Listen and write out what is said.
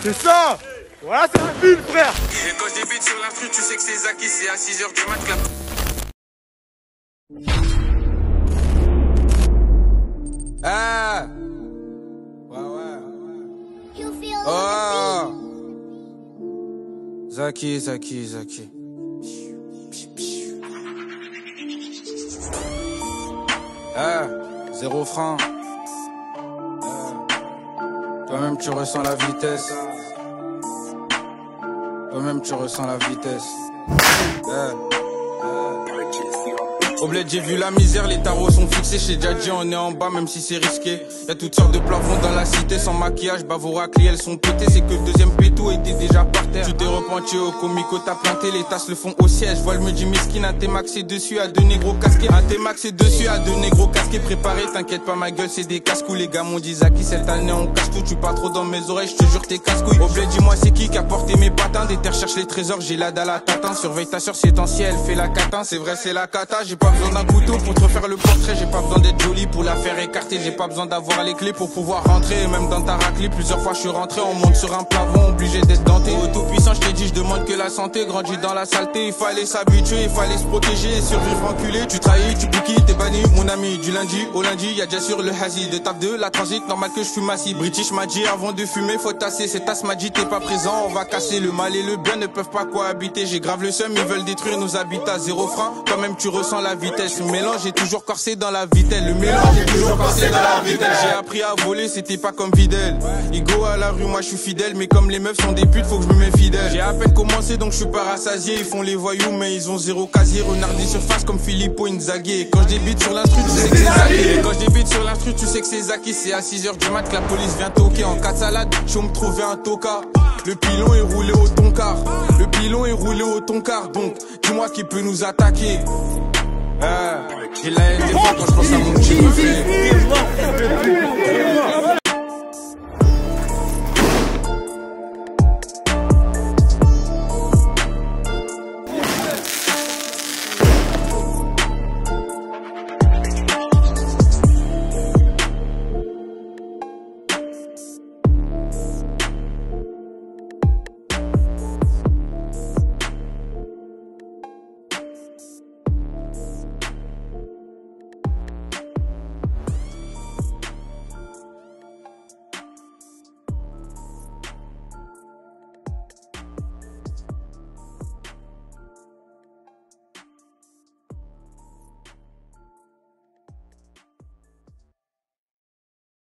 C'est ça. Voilà, c'est la ville, frère. Et quand je débite sur l'instru, tu sais que c'est Zaki, c'est à 6h du mat que la... Ah. Ouais. Oh. Zaki. Ah, 0 francs. Toi-même tu ressens la vitesse. Au bled j'ai vu la misère, les tarots sont fixés. Chez Djadji on est en bas même si c'est risqué. Y'a toutes sortes de plafonds dans la cité. Sans maquillage, bah vos raclis elles sont pétées. C'est que le deuxième péto était déjà par terre. Tu t'es repenti au comico, t'as planté. Les tasses le font au siège. Vois le me dit mesquine, un t'es maxé dessus à 2 négros casqués. Un t'es maxé dessus à 2 négros casqués. Préparé, t'inquiète pas ma gueule c'est des casse-couilles. Les gars m'ont dit Zaki cette année on casse tout. Tu parles trop dans mes oreilles, je te jure t'es casse-couilles. Au bled dis-moi c'est qui a porté mes patins. Des terres cherche les trésors, j'ai la dalle à tatin. Surveille ta soeur c'est ancien, elle fait la catin. C'est vrai c'est la cata, j'ai pas besoin d'un couteau pour te refaire le portrait, j'ai pas besoin d'être joli pour la faire écarter, j'ai pas besoin d'avoir les clés pour pouvoir rentrer, même dans ta raclée, plusieurs fois je suis rentré, on monte sur un plafond, obligé d'être denté, au tout puissant je t'ai dit, je demande que la santé, grandit dans la saleté, il fallait s'habituer, il fallait se protéger, survivre enculé, tu trahis, tu bouquilles, t'es banni, mon ami, du lundi au lundi, y'a déjà sur le hasil, de taf 2, la transit, normal que je fume assis, British m'a dit, avant de fumer, faut tasser, cette tasse m'a dit, t'es pas présent, on va casser, le mal et le bien ne peuvent pas cohabiter, j'ai grave le seum, ils veulent détruire nos habitats, 0 francs, quand même tu ressens la vitesse, le mélange est toujours corsé dans la vitelle, le mélange est toujours corsé dans la vitelle. J'ai appris à voler, c'était pas comme Fidèle. Igo à la rue, moi je suis fidèle, mais comme les meufs sont des putes, faut que je me mets fidèle. J'ai à peine commencé donc je suis pas rassasié. Ils font les voyous, mais ils ont 0 casier. Renardé surface comme Filippo Inzaghi. Quand je débite sur l'instru, tu sais que c'est Zaki. Quand je débite sur l'instru, tu sais que c'est Zaki. C'est à 6h du mat que la police vient toquer. En 4 salades, je vais me trouver un toka. Le pilon est roulé au tonkar. Donc dis-moi qui peut nous attaquer. J'ai la haine des fois quand je pense à mon petit reflet.